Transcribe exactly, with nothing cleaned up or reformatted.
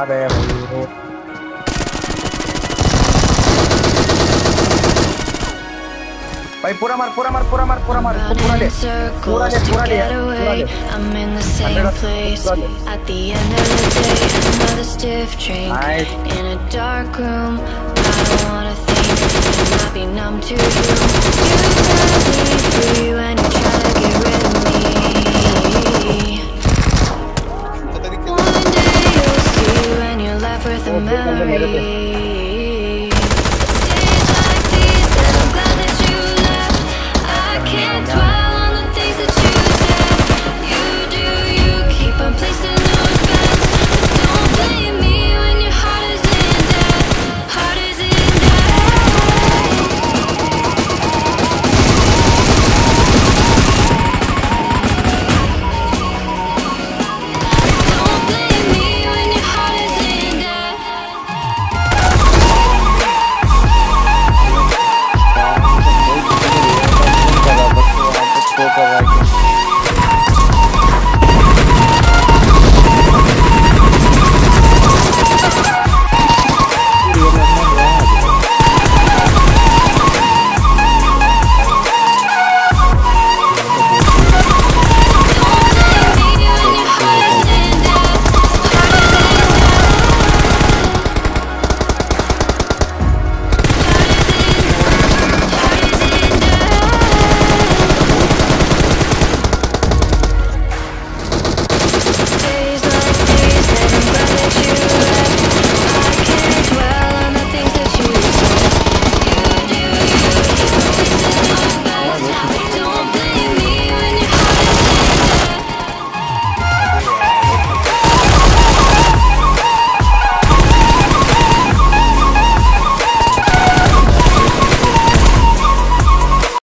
गया भाई। भाई पूरा मार पूरा मार पूरा मार पूरा मार इसको पूरा ले पूरा ले पूरा ले पूरा ले कर रहा है।